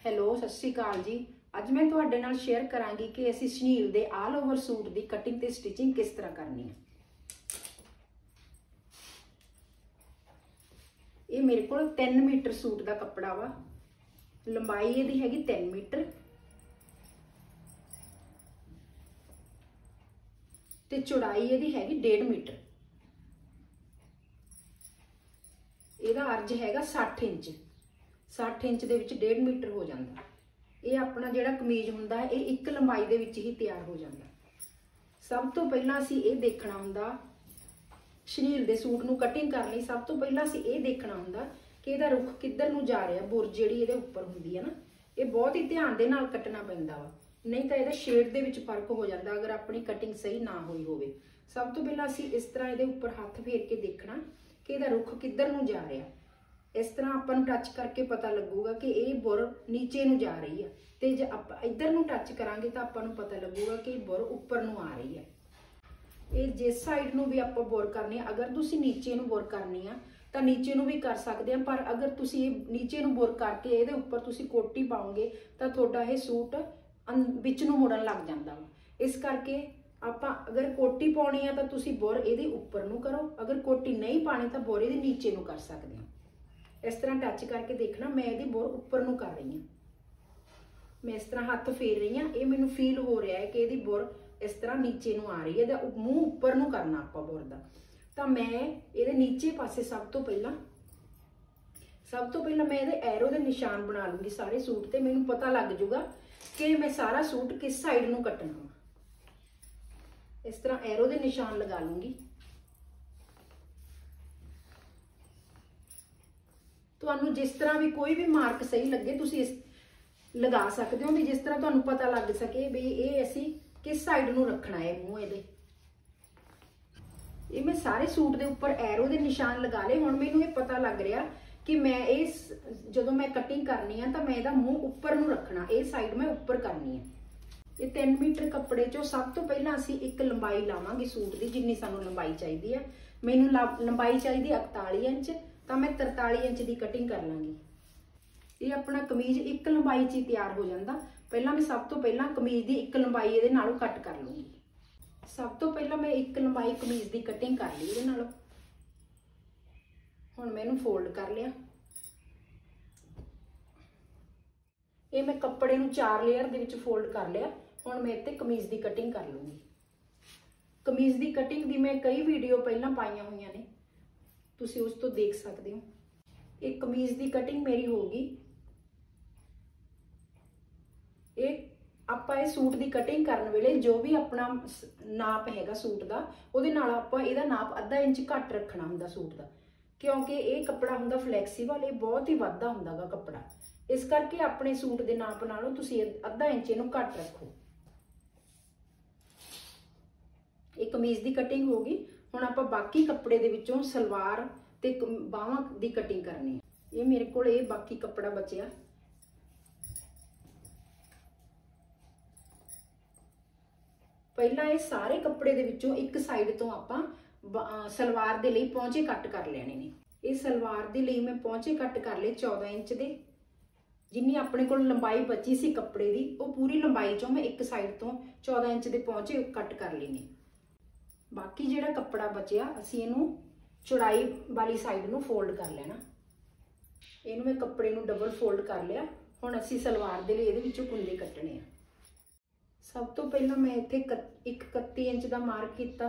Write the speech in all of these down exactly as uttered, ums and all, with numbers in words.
Hello ਸਤਿ ਸ਼੍ਰੀ ਅਕਾਲ जी। ਅੱਜ मैं ਤੁਹਾਡੇ ਨਾਲ शेयर करांगी कि ਅਸੀਂ ਸ਼ਨੀਲ ਦੇ ਆਲ ਓਵਰ सूट ਦੀ कटिंग ਤੇ स्टिचिंग किस तरह करनी है। ये मेरे को तीन मीटर सूट का कपड़ा वा, लंबाई ਇਹਦੀ ਹੈਗੀ तीन मीटर ਤੇ ਚੌੜਾਈ ਇਹਦੀ ਹੈਗੀ डेढ़ मीटर। ਇਹਦਾ अर्ज हैगा साठ इंच, साठ इंच ਦੇ ਵਿੱਚ डेढ़ मीटर हो जाता। ये अपना ਜਿਹੜਾ कमीज ਹੁੰਦਾ है ये एक लंबाई ਦੇ ਵਿੱਚ ही तैयार हो जाता। सब तो पहला ਅਸੀਂ ਇਹ देखना ਹੁੰਦਾ शनील ਦੇ सूट ਨੂੰ कटिंग करने ਲਈ, सब तो पहला ਅਸੀਂ ਇਹ देखना ਹੁੰਦਾ कि ਇਹਦਾ रुख किधर ਨੂੰ जा रहा, बुर ਜਿਹੜੀ ਇਹਦੇ ਉੱਪਰ ਹੁੰਦੀ ਹੈ ਨਾ, ਇਹ बहुत ही ध्यान ਦੇ ਨਾਲ ਕੱਟਣਾ ਪੈਂਦਾ ਵਾ, नहीं तो ਇਹਦਾ शेड ਦੇ ਵਿੱਚ फर्क हो जाता अगर अपनी कटिंग सही ना ਹੋਈ ਹੋਵੇ। सब तो पहला ਅਸੀਂ ਇਸ ਤਰ੍ਹਾਂ ਇਹਦੇ ਉੱਪਰ हथ फेर के देखना कि ਇਹਦਾ रुख किधर ਨੂੰ जा रहा। इस तरह अपन टच करके पता लगूगा कि ये बुर नीचे नूं जा रही है, तो जो आप इधर नूं टच करांगे तो अपन नूं पता लगूगा कि बुर उपर नूं आ रही है। ये जिस साइड नूं भी आप बुर करनी है, अगर तुसी नीचे नूं बुर करनी है तो नीचे नूं भी कर सकते हैं, पर अगर तुसी नीचे नूं बुर करके ये उपर तुसी कोटी पाओगे तो तुहाडा ये सूट विच नूं मुड़न लग जाता वा। इस करके आप अगर कोटी पाउणी है तो तुसी बुर ये उपर नूं करो, अगर कोटी नहीं पानी तो बुर ये नीचे नूं कर सकते हैं। इस तरह टच करके देखना, मैं ये बुर उपर नूं कर रही हूँ, मैं इस तरह हाथ फेर रही हूँ, ये मैनूं फील हो रहा है कि ये बुर इस तरह नीचे नूं आ रही है, मूँह उपर नूं करना आपां बुर दा। तो मैं ये नीचे पासे सब तो पहला सब तो पहला मैं ये एरो के निशान बना लूँगी सारे सूट ते, मैनूं पता लग जूगा कि मैं सारा सूट किस साइड नूं कटना वा। इस तरह एरो के निशान लगा लूँगी। तुहानूं जिस तरह भी कोई भी मार्क सही लगे तुसी इस लगा सकते हो, भी जिस तरह तुहानूं पता लग सके भी ये असी किस साइड नूं रखना है मूँह इहदे। ये मैं सारे सूट के उपर एरो के निशान लगा ले। हुण मैनूं ये पता लग रहा कि मैं इस जदों मैं कटिंग करनी है तो मैं इहदा मूँह उपर नूं रखना, ये साइड मैं उपर करनी है। ये तीन मीटर कपड़े चों सब तो पहला असी एक लंबाई लावांगे सूट की, जिन्नी सानूं लंबाई चाहिदी है। मैनूं लंबाई चाहिदी इकताली इंच, तो मैं तरताली इंच की कटिंग कर लाँगी। ये अपना कमीज एक लंबाई च तैयार हो जाता। पहला मैं सब तो पहला कमीज की एक लंबाई ये नालों कट कर लूँगी। सब तो पहला मैं एक लंबाई कमीज की कटिंग कर ली ये नालों। हुण मैनूं फोल्ड कर लिया। ये मैं कपड़े नूं चार लेयर दे विच फोल्ड कर लिया। हुण मैं इत्ते कमीज की कटिंग कर लूँगी। कमीज की कटिंग की मैं कई वीडियो पहला पाईयां होईयां ने, तुसी उस तो देख सकते हो। एक कमीज की कटिंग मेरी होगी। एक आपां इस सूट की कटिंग करने वेले जो भी अपना नाप हैगा सूट का, उहदे नाल आपां इहदा नाप अद्धा इंच घट रखना हुंदा सूट का, क्योंकि ये कपड़ा हुंदा फ्लैक्सीबल, ये बहुत ही वड्डा हुंदा गा कपड़ा। इस करके अपने सूट के नाप नालों तुसी अद्धा इंच इहनूं घट रखो। ये कमीज की कटिंग होगी। हुण आपां बाकी कपड़े दे विचों सलवार ते बाहां दी कटिंग करनी है। ये मेरे कोल ये बाकी कपड़ा बचिया। पहला ये सारे कपड़े दे विचों एक साइड तो आपां सलवार दे लई पहुंचे कट कर लेने ने। ये सलवार दे लई मैं पहुंचे कट कर ले चौदह इंच दे, जिन्नी अपने कोल लंबाई बची सी कपड़े दी, वो पूरी लंबाई चों मैं एक साइड तो चौदह इंच दे पहुंचे कट कर लेने। बाकी जिहड़ा कपड़ा बचिया असीं इहनूं चौड़ाई वाली साइड नूं फोल्ड कर लेना। इहनूं मैं कपड़े नूं डबल फोल्ड कर लिया। हुण असीं सलवार दे लई इहदे विचों कुंडे कट्टणे आ। सब तो पहला मैं इत्थे एक इकत्ती इंच का मार्क किया।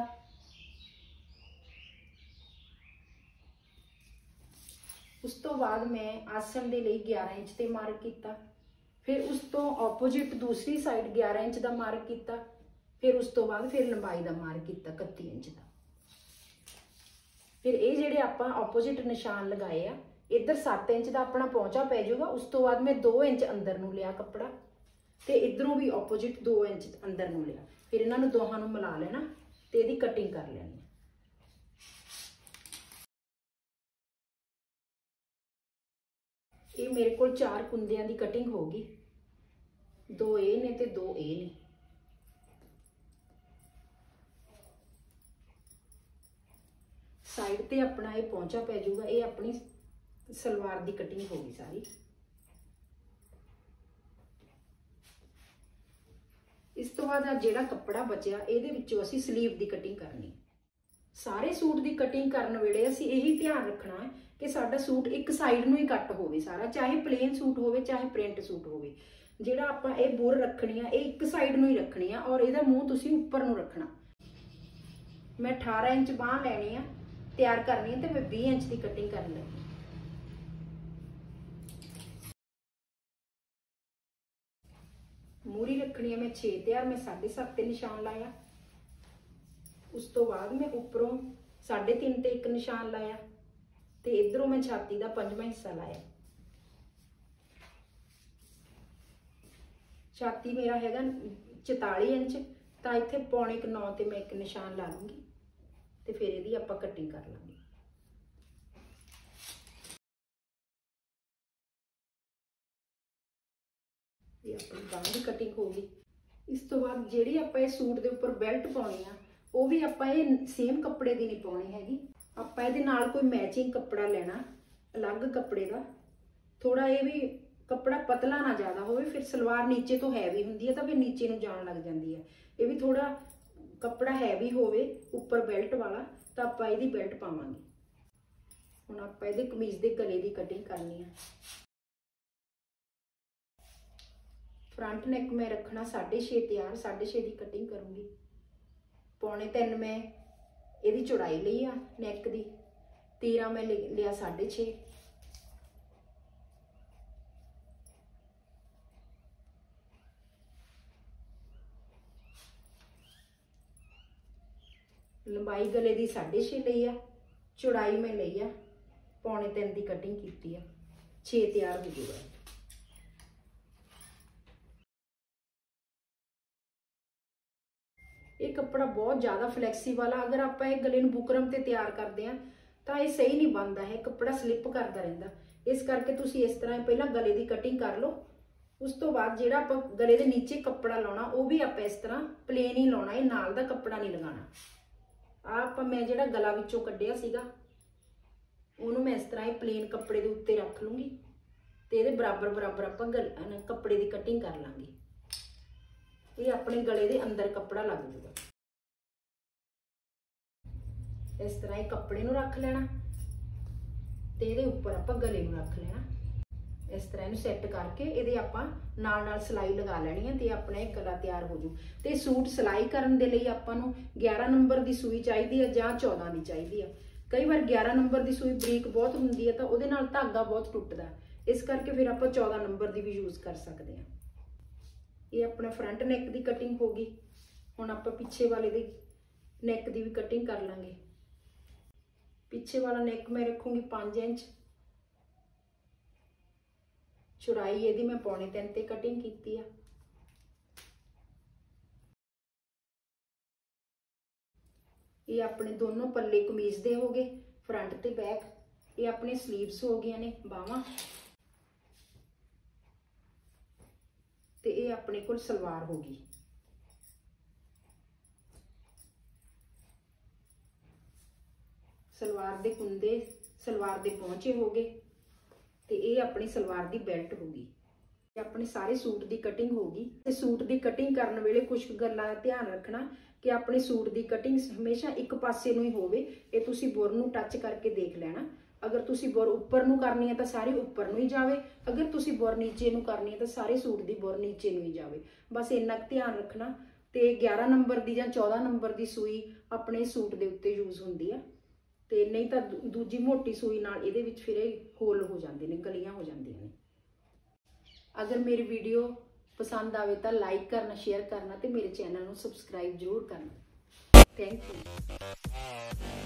उस तो बाद मैं आसन दे लई ग्यारह इंच ते मार्क किया। फिर उस तो ऑपोजिट दूसरी साइड ग्यारह इंच का मार्क किया। फिर उस तो बाद फिर लंबाई का मार्क किया इकत्ती इंच का। फिर ये जिहड़े आपां ऑपोजिट निशान लगाए आ, इधर सत्त इंच का अपना पहुंचा पै जाऊगा। उस तो बाद मैं दो इंच अंदर नूं लिया कपड़ा, ते इधरों भी ऑपोजिट दो इंच अंदर नूं लिया। फिर इन्हां नूं दोहां नूं मिला लेना ते इहदी कटिंग कर लेनी। ये मेरे कोल चार कुंदियां दी कटिंग होगी, दो ए ने ते दो ए ने। साइड ते अपना ये पहुंचा पै जाऊगा। ये अपनी सलवार की कटिंग होगी सारी। तो बाद जिहड़ा कपड़ा बचिया इहदे विचों असीं स्लीव दी कटिंग करनी। सारे सूट दी कटिंग करन वेले असीं यही ध्यान रखना है कि साडा सूट एक साइड नूं ही कट होवे सारा, चाहे प्लेन सूट होवे चाहे प्रिंट सूट होवे। जिहड़ा आपां इह बुर रखनी है इह एक साइड नूं ही रखनी है और इहदा मूँह तुसीं उपर नूं रखना। मैं अठारह इंच बांह लैनी है, तैयार करनी है, तो मैं बीस इंच की कटिंग कर लैनी। मूरी रखनी है मैं छे तैयार, मैं साढ़े सत्त ते निशान लाया। उस तो बाद मैं उपरों साढ़े तीन ते एक निशान लाया, तो इधरों मैं छाती का पंजवां हिस्सा लाया। छाती मेरा हैगा चौताली इंच, तो इत्थे पौने क नौ ते मैं एक निशान ला लूँगी, तो फिर इहदी आपां कटिंग कर लांगे। ये अपनी बांह की कटिंग होगी। इस तो बाद जिहड़ी आपां इह सूट दे उपर बेल्ट पाउणी आ वो भी आपां इह सेम कपड़े की नहीं पाउणी हैगी। आपां इहदे नाल कोई मैचिंग कपड़ा लेना अलग कपड़े का, थोड़ा ये भी कपड़ा पतला ना ज़्यादा होवे, फिर सलवार नीचे तो हैवी हुंदी है तो फिर नीचे नूं जाण लग जाती है। ये भी थोड़ा कपड़ा हैवी होवे उपर बेल्ट वाला, तो आपां इहदी बेल्ट पावांगे। हुण आपां इहदे कमीज दे गले की कटिंग करनी है। फ्रंट नैक मैं रखना साढ़े छे तैयार, साढ़े छे की कटिंग करूँगी। पौने तीन मैं इहदी चौड़ाई लई आ नैक की, तीरा मैं लिया साढ़े छे। लंबाई गले की साढ़े छे लई आ, चौड़ाई मैं लई आ पौने तीन की कटिंग की है, छे तैयार हो जाएगा। ये कपड़ा बहुत ज़्यादा फ्लैक्सीबल आ, अगर आप गले नूं बुकरम ते तैयार करते हैं तो ये सही नहीं बनता है, कपड़ा स्लिप करता रहिंदा। इस करके तुसीं इस तरह पहला गले की कटिंग कर लो। उस तो बाद जिहड़ा आपां गले के नीचे कपड़ा लाउणा वो भी आपां इस तरह प्लेन ही लाउणा, ये नाल दा कपड़ा नहीं लगाना। आप मैं जिहड़ा गला विचों कड्ढिया सीगा उहनूं मैं इस तरह ही प्लेन कपड़े के उत्ते रख लूँगी, तो ये बराबर बराबर आपां गल कपड़े की कटिंग कर लांगे। ये अपने गले के अंदर कपड़ा लग जाएगा। इस तरह ही कपड़े नूं रख लेना, तो ये उपर आपां गले नूं रख लेना। इस तरह इहनूं सैट करके इहदे आपां नाल नाल सिलाई लगा लैनी है, तो अपना एक गला तैयार हो जू। तो सूट सिलाई करन दे लई आपां नूं ग्यारह नंबर की सूई चाहिदी है जां चौदह की चाहिदी है। कई बार ग्यारह नंबर की सूई बरीक बहुत हुंदी है तो उहदे नाल धागा बहुत टुटदा, इस करके फिर आपां चौदह नंबर की भी यूज़ कर सकते हैं। ये अपना फ्रंट नैक की कटिंग होगी। हुण आपां पिछे वाले दी नैक की भी कटिंग कर लांगे। पिछे वाला नैक मैं रखूँगी पाँच इंच, चौड़ाई यदि मैं पौने तीन ते कटिंग की है। ये अपने दोनों पल्ले कमीज दे हो गए, फ्रंट ते बैक। ये अपने स्लीव्स हो गई ने बावां, ते ये अपने कोल सलवार होगी। सलवार दे कुंदे सलवार दे पहुंचे हो गए, तो ये अपनी सलवार की बेल्ट होगी। अपने सारे सूट की कटिंग होगी। सूट की कटिंग करने वेले कुछ गल्लां दा ध्यान रखना कि अपने सूट की कटिंग हमेशा एक पासे नूं ही होवे। ये तुसीं बुर नूं टच करके देख लेना। अगर तुसीं बुर उपर नूं करनी है तो सारी उपर नूं ही जावे, अगर तुसीं बुर नीचे नूं करनी है तो सारे सूट की बुर नीचे नूं ही जावे। बस इन्ना ध्यान रखना। तो ग्यारह नंबर की जां चौदह नंबर की सूई अपने सूट के उत्ते यूज़ होंदी है, तो नहीं तो दूजी मोटी सूई नाल इहदे विच फिर होल हो जाते हैं, गलियां हो जांदियां ने। अगर मेरी वीडियो पसंद आवे तो लाइक करना, शेयर करना, तो मेरे चैनल को सबसक्राइब जरूर करना। Thank you.